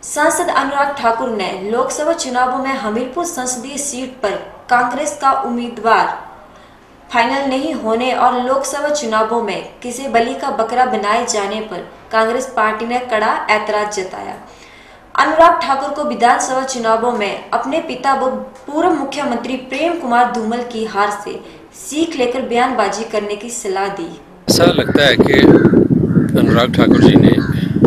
सांसद अनुराग ठाकुर ने लोकसभा चुनावों में हमीरपुर संसदीय सीट पर कांग्रेस का उम्मीदवार फाइनल नहीं होने और लोकसभा चुनावों में किसी बलि का बकरा बनाए जाने पर कांग्रेस पार्टी ने कड़ा ऐतराज जताया। अनुराग ठाकुर को विधानसभा चुनावों में अपने पिता व पूर्व मुख्यमंत्री प्रेम कुमार धूमल की हार से सीख लेकर बयानबाजी करने की सलाह दी। ऐसा लगता है कि अनुराग ठाकुर जी ने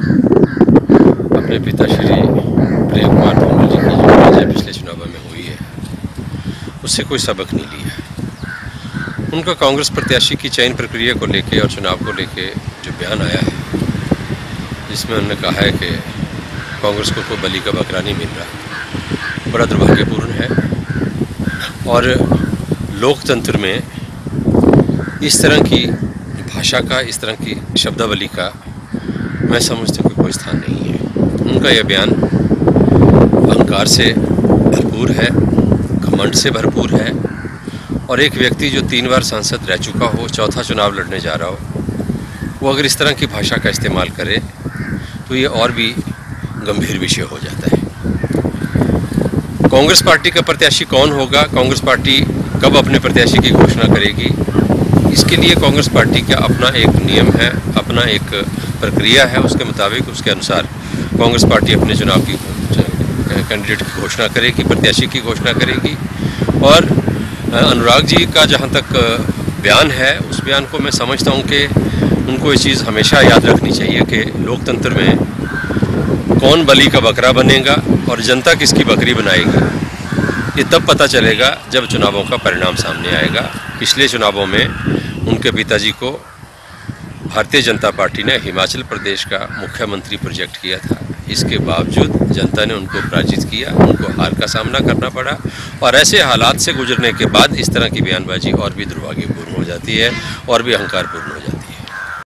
अपने पिता श्री प्रेम कुमार धूमल जी की जो पराजय पिछले चुनाव में हुई है उससे कोई सबक नहीं लिया। उनका कांग्रेस प्रत्याशी की चयन प्रक्रिया को लेके और चुनाव को लेके जो बयान आया है जिसमें उन्होंने कहा है कि कांग्रेस को कोई बलि का बकरा नहीं मिल रहा, बड़ा दुर्भाग्यपूर्ण है। और लोकतंत्र में इस तरह की भाषा का, इस तरह की शब्दावली का मैं समझता हूँ कि कोई स्थान नहीं है। उनका यह बयान अहंकार से भरपूर है, घमंड से भरपूर है। और एक व्यक्ति जो 3 बार सांसद रह चुका हो, चौथा चुनाव लड़ने जा रहा हो, वो अगर इस तरह की भाषा का इस्तेमाल करे तो ये और भी गंभीर विषय हो जाता है। कांग्रेस पार्टी का प्रत्याशी कौन होगा, कांग्रेस पार्टी कब अपने प्रत्याशी की घोषणा करेगी, इसके लिए कांग्रेस पार्टी का अपना एक नियम है, अपना एक प्रक्रिया है। उसके मुताबिक, उसके अनुसार कांग्रेस पार्टी अपने चुनाव की कैंडिडेट की घोषणा करेगी, प्रत्याशी की घोषणा करेगी। और अनुराग जी का जहाँ तक बयान है, उस बयान को मैं समझता हूँ कि उनको ये चीज़ हमेशा याद रखनी चाहिए कि लोकतंत्र में कौन बलि का बकरा बनेगा और जनता किसकी बकरी बनाएगी, ये तब पता चलेगा जब चुनावों का परिणाम सामने आएगा। पिछले चुनावों में उनके पिताजी को भारतीय जनता पार्टी ने हिमाचल प्रदेश का मुख्यमंत्री प्रोजेक्ट किया था। इसके बावजूद जनता ने उनको पराजित किया, उनको हार का सामना करना पड़ा। और ऐसे हालात से गुजरने के बाद इस तरह की बयानबाजी और भी दुर्भाग्यपूर्ण हो जाती है और भी अहंकारपूर्ण हो जाती है।